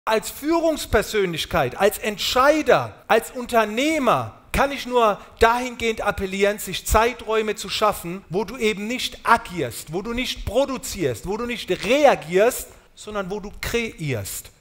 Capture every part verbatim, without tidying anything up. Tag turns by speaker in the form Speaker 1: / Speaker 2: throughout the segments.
Speaker 1: Als Führungspersönlichkeit, als Entscheider, als Unternehmer kann ich nur dahingehend appellieren, sich Zeiträume zu schaffen, wo du eben nicht agierst, wo du nicht produzierst, wo du nicht reagierst, sondern wo du kreierst.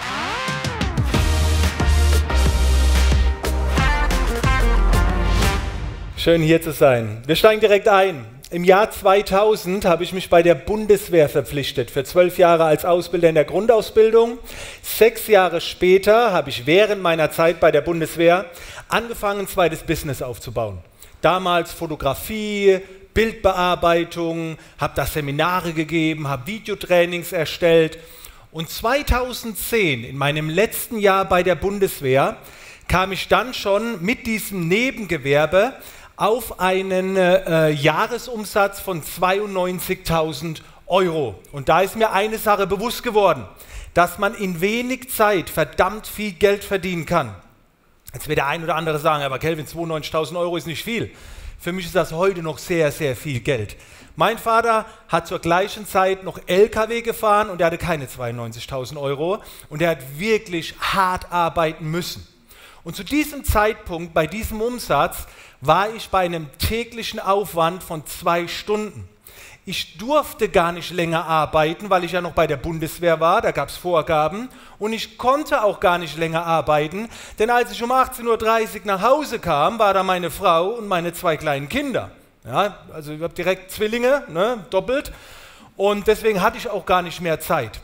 Speaker 1: Schön hier zu sein. Wir steigen direkt ein. Im Jahr zweitausend habe ich mich bei der Bundeswehr verpflichtet, für zwölf Jahre als Ausbilder in der Grundausbildung. Sechs Jahre später habe ich während meiner Zeit bei der Bundeswehr angefangen, ein zweites Business aufzubauen. Damals Fotografie, Bildbearbeitung, habe da Seminare gegeben, habe Videotrainings erstellt. Und zweitausendzehn, in meinem letzten Jahr bei der Bundeswehr, kam ich dann schon mit diesem Nebengewerbe auf einen äh, Jahresumsatz von zweiundneunzigtausend Euro. Und da ist mir eine Sache bewusst geworden, dass man in wenig Zeit verdammt viel Geld verdienen kann. Jetzt wird der ein oder andere sagen, aber Kelvin, zweiundneunzigtausend Euro ist nicht viel. Für mich ist das heute noch sehr, sehr viel Geld. Mein Vater hat zur gleichen Zeit noch L K W gefahren und er hatte keine zweiundneunzigtausend Euro und er hat wirklich hart arbeiten müssen. Und zu diesem Zeitpunkt, bei diesem Umsatz, war ich bei einem täglichen Aufwand von zwei Stunden. Ich durfte gar nicht länger arbeiten, weil ich ja noch bei der Bundeswehr war, da gab es Vorgaben. Und ich konnte auch gar nicht länger arbeiten, denn als ich um achtzehn Uhr dreißig nach Hause kam, war da meine Frau und meine zwei kleinen Kinder. Ja, also ich habe direkt Zwillinge, ne, doppelt. Und deswegen hatte ich auch gar nicht mehr Zeit.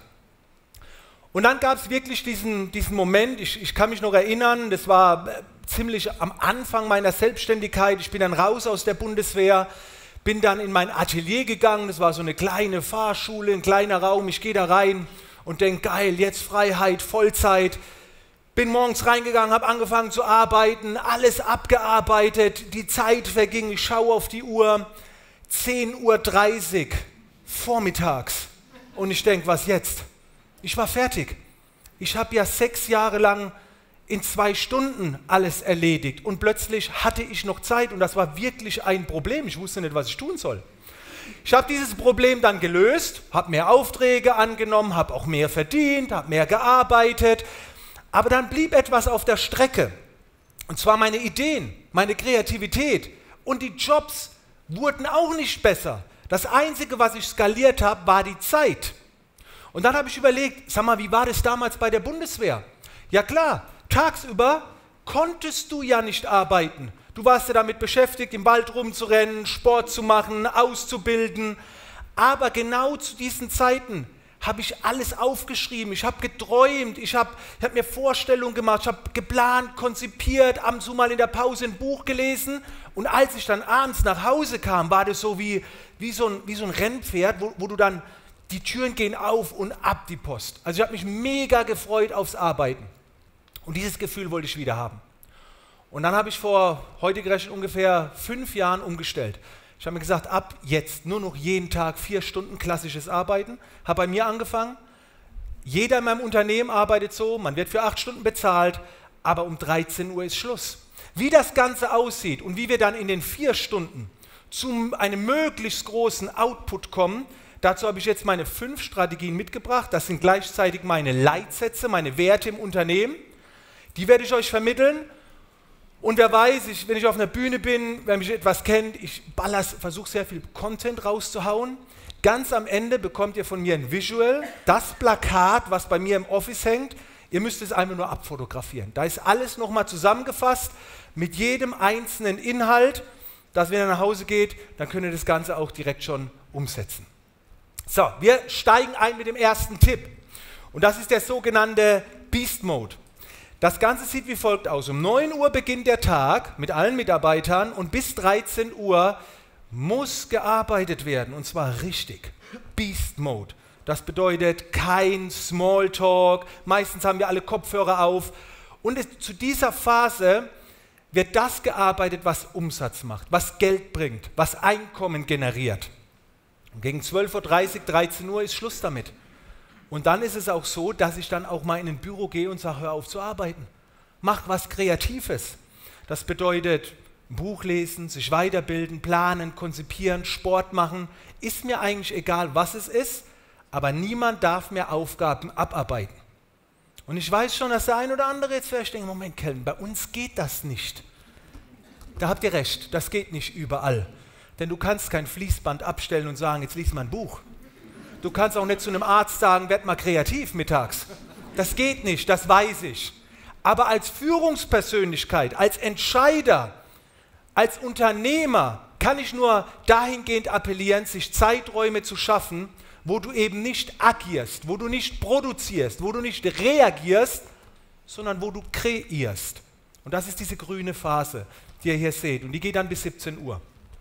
Speaker 1: Und dann gab es wirklich diesen, diesen Moment, ich, ich kann mich noch erinnern, das war ziemlich am Anfang meiner Selbstständigkeit. Ich bin dann raus aus der Bundeswehr, bin dann in mein Atelier gegangen, das war so eine kleine Fahrschule, ein kleiner Raum, ich gehe da rein und denke, geil, jetzt Freiheit, Vollzeit. Bin morgens reingegangen, habe angefangen zu arbeiten, alles abgearbeitet, die Zeit verging, ich schaue auf die Uhr, zehn Uhr dreißig vormittags und ich denke, was jetzt? Ich war fertig. Ich habe ja sechs Jahre lang in zwei Stunden alles erledigt und plötzlich hatte ich noch Zeit und das war wirklich ein Problem. Ich wusste nicht, was ich tun soll. Ich habe dieses Problem dann gelöst, habe mehr Aufträge angenommen, habe auch mehr verdient, habe mehr gearbeitet, aber dann blieb etwas auf der Strecke und zwar meine Ideen, meine Kreativität und die Jobs wurden auch nicht besser. Das Einzige, was ich skaliert habe, war die Zeit. Und dann habe ich überlegt, sag mal, wie war das damals bei der Bundeswehr? Ja klar, tagsüber konntest du ja nicht arbeiten. Du warst ja damit beschäftigt, im Wald rumzurennen, Sport zu machen, auszubilden. Aber genau zu diesen Zeiten habe ich alles aufgeschrieben. Ich habe geträumt, ich habe ich hab mir Vorstellungen gemacht, ich habe geplant, konzipiert, ab und zu mal in der Pause ein Buch gelesen. Und als ich dann abends nach Hause kam, war das so wie, wie, so, ein, wie so ein Rennpferd, wo, wo du dann... Die Türen gehen auf und ab die Post. Also ich habe mich mega gefreut aufs Arbeiten. Und dieses Gefühl wollte ich wieder haben. Und dann habe ich vor, heute gerechnet, ungefähr fünf Jahren umgestellt. Ich habe mir gesagt, ab jetzt nur noch jeden Tag vier Stunden klassisches Arbeiten. Habe bei mir angefangen. Jeder in meinem Unternehmen arbeitet so, man wird für acht Stunden bezahlt, aber um dreizehn Uhr ist Schluss. Wie das Ganze aussieht und wie wir dann in den vier Stunden zu einem möglichst großen Output kommen, dazu habe ich jetzt meine fünf Strategien mitgebracht. Das sind gleichzeitig meine Leitsätze, meine Werte im Unternehmen. Die werde ich euch vermitteln. Und wer weiß, ich, wenn ich auf einer Bühne bin, wer mich etwas kennt, ich versuche sehr viel Content rauszuhauen. Ganz am Ende bekommt ihr von mir ein Visual, das Plakat, was bei mir im Office hängt. Ihr müsst es einfach nur abfotografieren. Da ist alles nochmal zusammengefasst mit jedem einzelnen Inhalt, dass wenn ihr nach Hause geht, dann könnt ihr das Ganze auch direkt schon umsetzen. So, wir steigen ein mit dem ersten Tipp und das ist der sogenannte Beast Mode. Das Ganze sieht wie folgt aus. Um neun Uhr beginnt der Tag mit allen Mitarbeitern und bis dreizehn Uhr muss gearbeitet werden und zwar richtig. Beast Mode. Das bedeutet kein Smalltalk, meistens haben wir alle Kopfhörer auf und es, zu dieser Phase wird das gearbeitet, was Umsatz macht, was Geld bringt, was Einkommen generiert. Und gegen zwölf Uhr dreißig, dreizehn Uhr ist Schluss damit. Und dann ist es auch so, dass ich dann auch mal in ein Büro gehe und sage, hör auf zu arbeiten. Mach was Kreatives. Das bedeutet ein Buch lesen, sich weiterbilden, planen, konzipieren, Sport machen. Ist mir eigentlich egal, was es ist, aber niemand darf mehr Aufgaben abarbeiten. Und ich weiß schon, dass der ein oder andere jetzt vielleicht denkt, Moment, Kelvin, bei uns geht das nicht. Da habt ihr recht, das geht nicht überall. Denn du kannst kein Fließband abstellen und sagen, jetzt lies mal ein Buch. Du kannst auch nicht zu einem Arzt sagen, werd mal kreativ mittags. Das geht nicht, das weiß ich. Aber als Führungspersönlichkeit, als Entscheider, als Unternehmer kann ich nur dahingehend appellieren, sich Zeiträume zu schaffen, wo du eben nicht agierst, wo du nicht produzierst, wo du nicht reagierst, sondern wo du kreierst. Und das ist diese grüne Phase, die ihr hier seht. Und die geht dann bis siebzehn Uhr.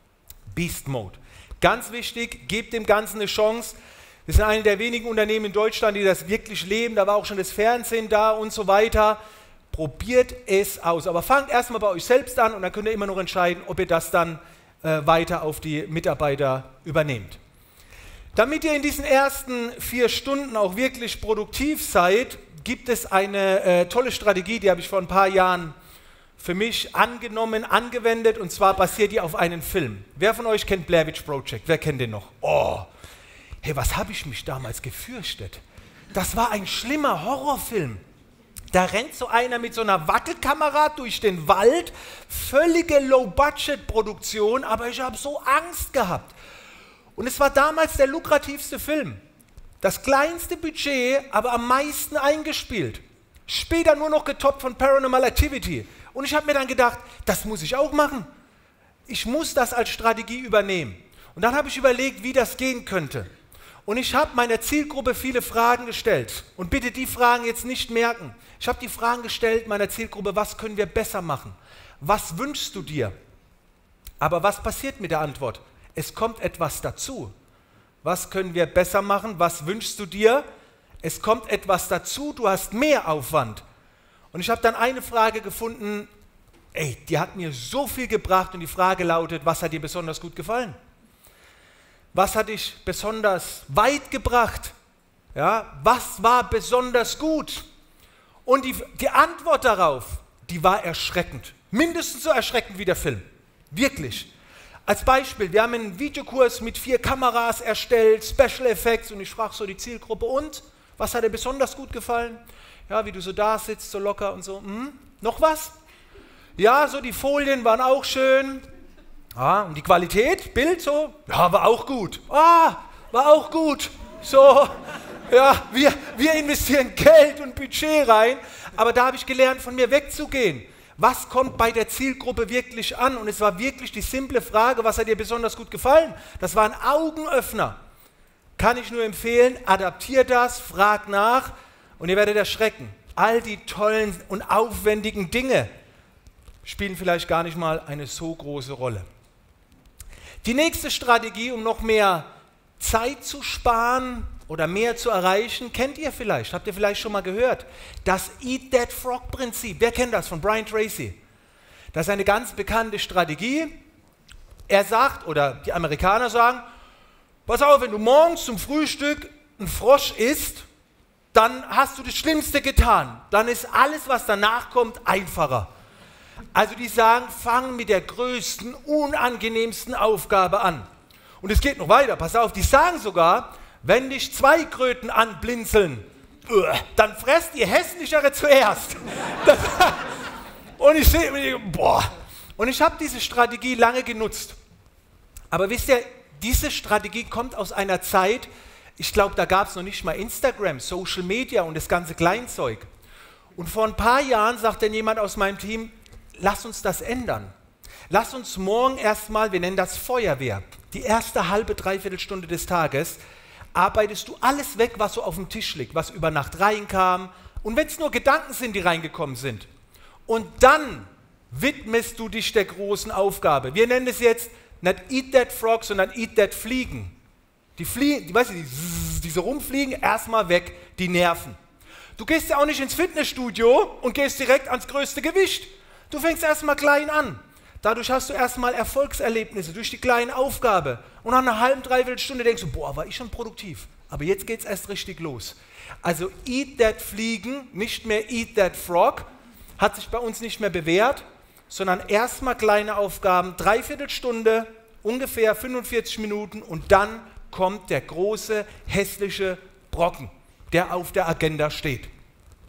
Speaker 1: Beast Mode. Ganz wichtig, gebt dem Ganzen eine Chance. Wir sind eine der wenigen Unternehmen in Deutschland, die das wirklich leben. Da war auch schon das Fernsehen da und so weiter. Probiert es aus. Aber fangt erstmal bei euch selbst an und dann könnt ihr immer noch entscheiden, ob ihr das dann äh, weiter auf die Mitarbeiter übernehmt. Damit ihr in diesen ersten vier Stunden auch wirklich produktiv seid, gibt es eine äh, tolle Strategie, die habe ich vor ein paar Jahren für mich angenommen, angewendet, und zwar basiert die auf einem Film. Wer von euch kennt Blair Witch Project? Wer kennt den noch? Oh, hey, was habe ich mich damals gefürchtet? Das war ein schlimmer Horrorfilm. Da rennt so einer mit so einer Wackelkamera durch den Wald, völlige Low-Budget-Produktion, aber ich habe so Angst gehabt. Und es war damals der lukrativste Film. Das kleinste Budget, aber am meisten eingespielt. Später nur noch getoppt von Paranormal Activity. Und ich habe mir dann gedacht, das muss ich auch machen. Ich muss das als Strategie übernehmen. Und dann habe ich überlegt, wie das gehen könnte. Und ich habe meiner Zielgruppe viele Fragen gestellt. Und bitte die Fragen jetzt nicht merken. Ich habe die Fragen gestellt meiner Zielgruppe, was können wir besser machen? Was wünschst du dir? Aber was passiert mit der Antwort? Es kommt etwas dazu. Was können wir besser machen? Was wünschst du dir? Es kommt etwas dazu, du hast mehr Aufwand. Und ich habe dann eine Frage gefunden, ey, die hat mir so viel gebracht, und die Frage lautet, was hat dir besonders gut gefallen? Was hat dich besonders weit gebracht? Ja, was war besonders gut? Und die, die Antwort darauf, die war erschreckend. Mindestens so erschreckend wie der Film. Wirklich. Als Beispiel, wir haben einen Videokurs mit vier Kameras erstellt, Special Effects, und ich frage so die Zielgruppe, und? Was hat dir besonders gut gefallen? Ja, wie du so da sitzt, so locker und so. Hm? Noch was? Ja, so die Folien waren auch schön. Ah, und die Qualität, Bild so? Ja, war auch gut. Ah, war auch gut. So, ja, wir, wir investieren Geld und Budget rein, aber da habe ich gelernt, von mir wegzugehen. Was kommt bei der Zielgruppe wirklich an? Und es war wirklich die simple Frage, was hat dir besonders gut gefallen? Das war ein Augenöffner. Kann ich nur empfehlen, adaptiert das, fragt nach und ihr werdet erschrecken. All die tollen und aufwendigen Dinge spielen vielleicht gar nicht mal eine so große Rolle. Die nächste Strategie, um noch mehr Zeit zu sparen oder mehr zu erreichen, kennt ihr vielleicht, habt ihr vielleicht schon mal gehört. Das Eat That Frog Prinzip, wer kennt das, von Brian Tracy? Das ist eine ganz bekannte Strategie. Er sagt, oder die Amerikaner sagen, pass auf, wenn du morgens zum Frühstück einen Frosch isst, dann hast du das Schlimmste getan. Dann ist alles, was danach kommt, einfacher. Also die sagen, fang mit der größten, unangenehmsten Aufgabe an. Und es geht noch weiter, pass auf, die sagen sogar, wenn dich zwei Kröten anblinzeln, dann fresst die hässlichere zuerst. Das, und ich sehe, boah. Und ich habe diese Strategie lange genutzt. Aber wisst ihr, diese Strategie kommt aus einer Zeit, ich glaube, da gab es noch nicht mal Instagram, Social Media und das ganze Kleinzeug. Und vor ein paar Jahren sagt dann jemand aus meinem Team, lass uns das ändern. Lass uns morgen erstmal, wir nennen das Feuerwehr, die erste halbe, dreiviertel Stunde des Tages, arbeitest du alles weg, was so auf dem Tisch liegt, was über Nacht reinkam. Und wenn es nur Gedanken sind, die reingekommen sind. Und dann widmest du dich der großen Aufgabe. Wir nennen es jetzt nicht Eat That Frog, sondern Eat That Fliegen. Die Fliegen, die, weißt du, die, die so rumfliegen, erstmal weg, die nerven. Du gehst ja auch nicht ins Fitnessstudio und gehst direkt ans größte Gewicht. Du fängst erstmal klein an. Dadurch hast du erstmal Erfolgserlebnisse durch die kleine Aufgabe. Und nach einer halben, dreiviertel Stunde denkst du, boah, war ich schon produktiv. Aber jetzt geht es erst richtig los. Also Eat That Fliegen, nicht mehr Eat That Frog, hat sich bei uns nicht mehr bewährt, sondern erstmal kleine Aufgaben, dreiviertel Stunde, ungefähr fünfundvierzig Minuten, und dann kommt der große, hässliche Brocken, der auf der Agenda steht.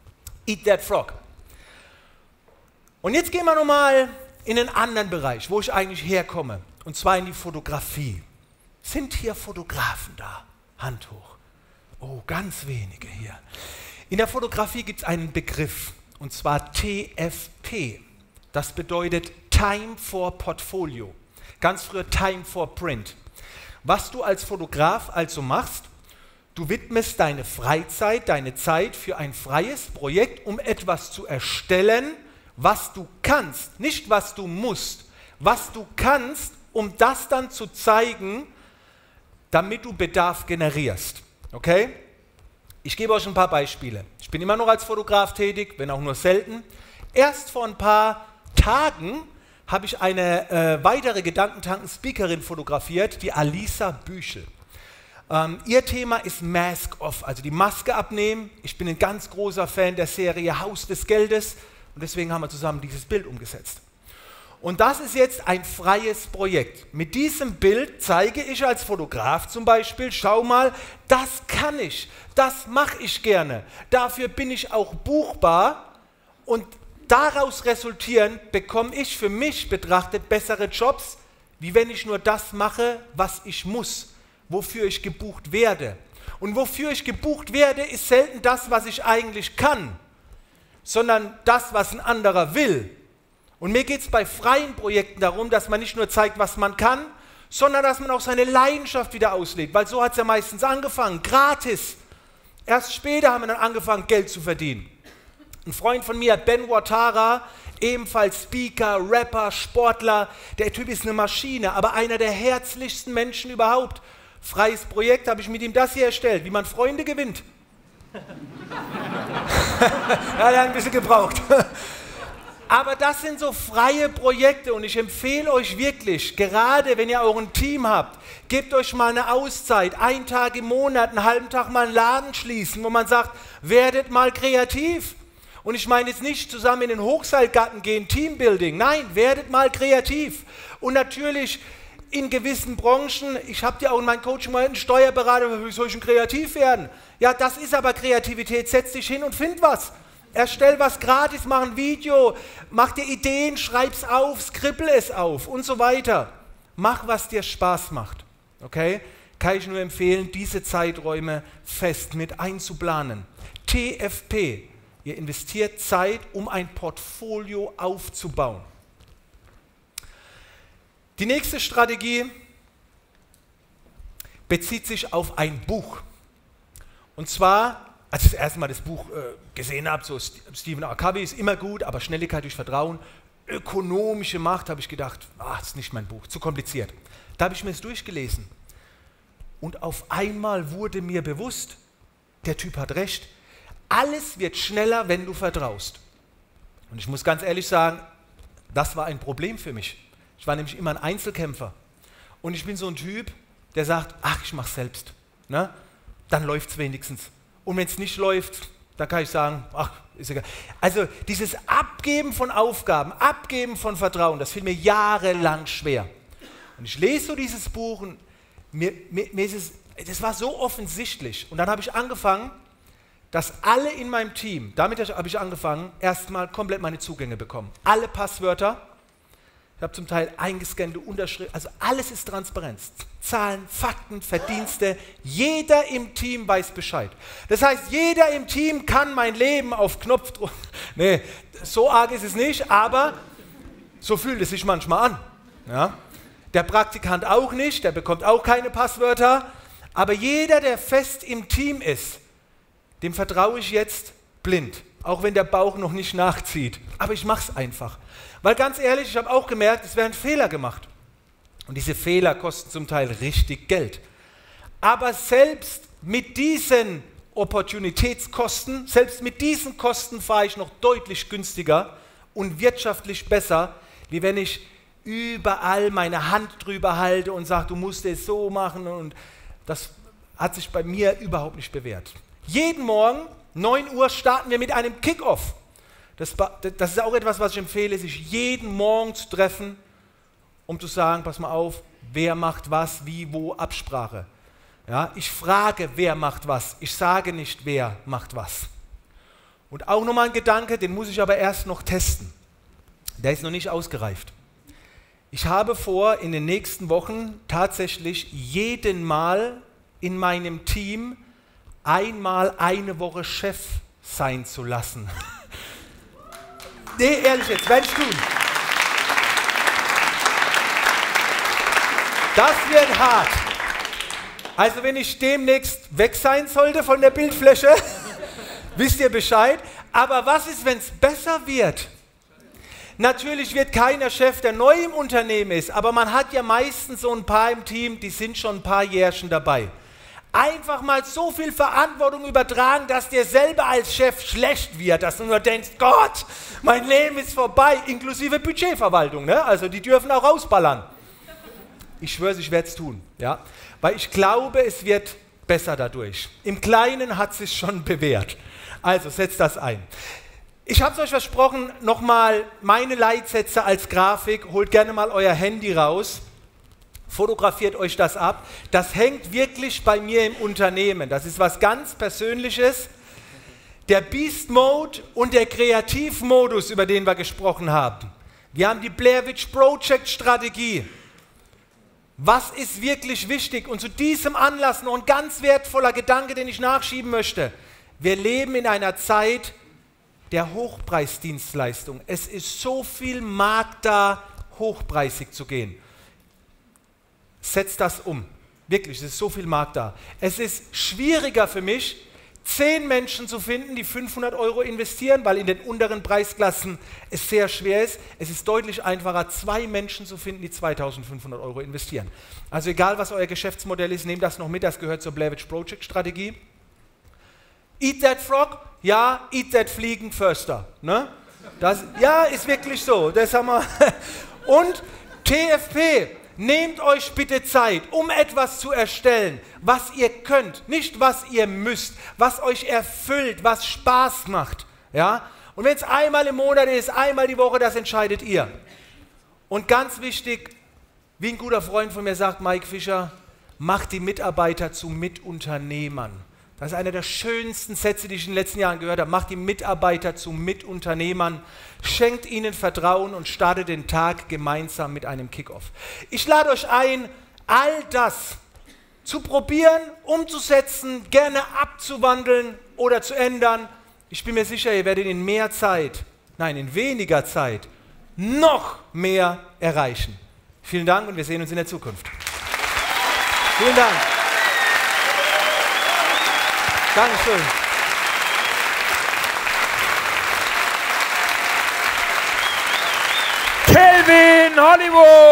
Speaker 1: Eat that frog. Und jetzt gehen wir nochmal in einen anderen Bereich, wo ich eigentlich herkomme, und zwar in die Fotografie. Sind hier Fotografen da? Hand hoch. Oh, ganz wenige hier. In der Fotografie gibt es einen Begriff, und zwar T F P. Das bedeutet Time for Portfolio. Ganz früher Time for Print. Was du als Fotograf also machst, du widmest deine Freizeit, deine Zeit für ein freies Projekt, um etwas zu erstellen, was du kannst, nicht was du musst, was du kannst, um das dann zu zeigen, damit du Bedarf generierst. Okay? Ich gebe euch ein paar Beispiele. Ich bin immer noch als Fotograf tätig, wenn auch nur selten. Erst vor ein paar Tagen habe ich eine äh, weitere Gedankentanken-Speakerin fotografiert, die Alisa Büchel. Ähm, ihr Thema ist Mask Off, also die Maske abnehmen. Ich bin ein ganz großer Fan der Serie Haus des Geldes und deswegen haben wir zusammen dieses Bild umgesetzt. Und das ist jetzt ein freies Projekt. Mit diesem Bild zeige ich als Fotograf zum Beispiel, schau mal, das kann ich, das mache ich gerne. Dafür bin ich auch buchbar und daraus resultierend bekomme ich für mich betrachtet bessere Jobs, wie wenn ich nur das mache, was ich muss, wofür ich gebucht werde. Und wofür ich gebucht werde, ist selten das, was ich eigentlich kann, sondern das, was ein anderer will. Und mir geht es bei freien Projekten darum, dass man nicht nur zeigt, was man kann, sondern dass man auch seine Leidenschaft wieder auslebt, weil so hat es ja meistens angefangen, gratis. Erst später haben wir dann angefangen, Geld zu verdienen. Ein Freund von mir, Ben Watara, ebenfalls Speaker, Rapper, Sportler, der Typ ist eine Maschine, aber einer der herzlichsten Menschen überhaupt. Freies Projekt, habe ich mit ihm das hier erstellt, wie man Freunde gewinnt. Ja, der hat ein bisschen gebraucht. Aber das sind so freie Projekte und ich empfehle euch wirklich, gerade wenn ihr auch ein Team habt, gebt euch mal eine Auszeit, einen Tag im Monat, einen halben Tag mal einen Laden schließen, wo man sagt, werdet mal kreativ. Und ich meine jetzt nicht zusammen in den Hochseilgarten gehen, Teambuilding, nein, werdet mal kreativ. Und natürlich in gewissen Branchen, ich habe ja auch in meinem Coaching mal einen Steuerberater, wie soll ich denn kreativ werden? Ja, das ist aber Kreativität, setz dich hin und find was. Erstell was gratis, mach ein Video, mach dir Ideen, schreib's auf, skribbel es auf und so weiter. Mach, was dir Spaß macht. Okay? Kann ich nur empfehlen, diese Zeiträume fest mit einzuplanen. T F P, ihr investiert Zeit, um ein Portfolio aufzubauen. Die nächste Strategie bezieht sich auf ein Buch. Und zwar, als ich das erste Mal das Buch äh, gesehen habe, so Stephen R. Covey ist immer gut, aber Schnelligkeit durch Vertrauen, ökonomische Macht, habe ich gedacht, ah, das ist nicht mein Buch, zu kompliziert. Da habe ich mir das durchgelesen. Und auf einmal wurde mir bewusst, der Typ hat recht, alles wird schneller, wenn du vertraust. Und ich muss ganz ehrlich sagen, das war ein Problem für mich. Ich war nämlich immer ein Einzelkämpfer. Und ich bin so ein Typ, der sagt, ach, ich mache es selbst. Ne? Dann läuft es wenigstens. Und wenn es nicht läuft, dann kann ich sagen, ach, ist egal. Also dieses Abgeben von Aufgaben, Abgeben von Vertrauen, das fiel mir jahrelang schwer. Und ich lese so dieses Buch und mir, mir, mir ist es, das war so offensichtlich. Und dann habe ich angefangen, dass alle in meinem Team, damit habe ich angefangen, erstmal komplett meine Zugänge bekommen. Alle Passwörter, ich habe zum Teil eingescannte Unterschriften, also alles ist Transparenz. Zahlen, Fakten, Verdienste, jeder im Team weiß Bescheid. Das heißt, jeder im Team kann mein Leben auf Knopfdruck, nee, so arg ist es nicht, aber so fühlt es sich manchmal an. Ja? Der Praktikant auch nicht, der bekommt auch keine Passwörter, aber jeder, der fest im Team ist, dem vertraue ich jetzt blind, auch wenn der Bauch noch nicht nachzieht. Aber ich mache es einfach. Weil ganz ehrlich, ich habe auch gemerkt, es werden Fehler gemacht. Und diese Fehler kosten zum Teil richtig Geld. Aber selbst mit diesen Opportunitätskosten, selbst mit diesen Kosten fahre ich noch deutlich günstiger und wirtschaftlich besser, wie wenn ich überall meine Hand drüber halte und sage, du musst es so machen. Und das hat sich bei mir überhaupt nicht bewährt. Jeden Morgen, neun Uhr, starten wir mit einem Kick-Off. Das, das ist auch etwas, was ich empfehle, sich jeden Morgen zu treffen, um zu sagen, pass mal auf, wer macht was, wie, wo, Absprache. Ja, ich frage, wer macht was, ich sage nicht, wer macht was. Und Und auch nochmal ein Gedanke, den muss ich aber erst noch testen. Der ist noch nicht ausgereift. Ich habe vor, in den nächsten Wochen tatsächlich jeden Mal in meinem Team einmal eine Woche Chef sein zu lassen. Nee, ehrlich jetzt, werde ich tun. Das wird hart. Also wenn ich demnächst weg sein sollte von der Bildfläche, wisst ihr Bescheid. Aber was ist, wenn es besser wird? Natürlich wird keiner Chef, der neu im Unternehmen ist, aber man hat ja meistens so ein paar im Team, die sind schon ein paar Jährchen dabei. Einfach mal so viel Verantwortung übertragen, dass dir selber als Chef schlecht wird, dass du nur denkst, Gott, mein Leben ist vorbei, inklusive Budgetverwaltung, ne? Also die dürfen auch rausballern. Ich schwöre, ich werde es tun, ja? Weil ich glaube, es wird besser dadurch. Im Kleinen hat es sich schon bewährt. Also setzt das ein. Ich habe es euch versprochen, nochmal meine Leitsätze als Grafik, holt gerne mal euer Handy raus, fotografiert euch das ab. Das hängt wirklich bei mir im Unternehmen. Das ist was ganz Persönliches. Der Beast Mode und der Kreativmodus, über den wir gesprochen haben. Wir haben die Blair Witch Project Strategie. Was ist wirklich wichtig? Und zu diesem Anlass noch ein ganz wertvoller Gedanke, den ich nachschieben möchte. Wir leben in einer Zeit der Hochpreisdienstleistung. Es ist so viel Markt da, hochpreisig zu gehen. Setzt das um. Wirklich, es ist so viel Markt da. Es ist schwieriger für mich, zehn Menschen zu finden, die fünfhundert Euro investieren, weil in den unteren Preisklassen es sehr schwer ist. Es ist deutlich einfacher, zwei Menschen zu finden, die zweitausendfünfhundert Euro investieren. Also egal, was euer Geschäftsmodell ist, nehmt das noch mit, das gehört zur Blair Witch Project Strategie. Eat that frog, ja, eat that fliegen förster. Ne? Das, ja, ist wirklich so. Das haben wir. Und T F P, nehmt euch bitte Zeit, um etwas zu erstellen, was ihr könnt, nicht was ihr müsst, was euch erfüllt, was Spaß macht. Ja? Und wenn es einmal im Monat ist, einmal die Woche, das entscheidet ihr. Und ganz wichtig, wie ein guter Freund von mir sagt, Mike Fischer, macht die Mitarbeiter zu Mitunternehmern. Das ist einer der schönsten Sätze, die ich in den letzten Jahren gehört habe. Macht die Mitarbeiter zu Mitunternehmern, schenkt ihnen Vertrauen und startet den Tag gemeinsam mit einem Kickoff. Ich lade euch ein, all das zu probieren, umzusetzen, gerne abzuwandeln oder zu ändern. Ich bin mir sicher, ihr werdet in mehr Zeit, nein, in weniger Zeit, noch mehr erreichen. Vielen Dank und wir sehen uns in der Zukunft. Vielen Dank. Dankeschön.
Speaker 2: Kelvin Hollywood!